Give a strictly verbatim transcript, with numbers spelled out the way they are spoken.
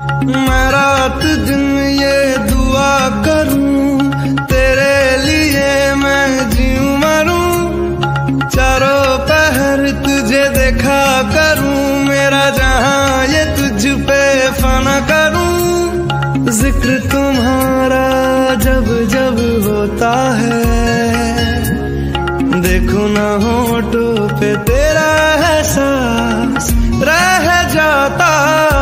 मैं रात दिन ये दुआ करूं, तेरे लिए मैं जीऊं मरूं, चारों पहर तुझे देखा करूं, मेरा जहां ये तुझ पे फना करूं। जिक्र तुम्हारा जब जब होता है, देखो ना होठों पे तेरा एहसास रह जाता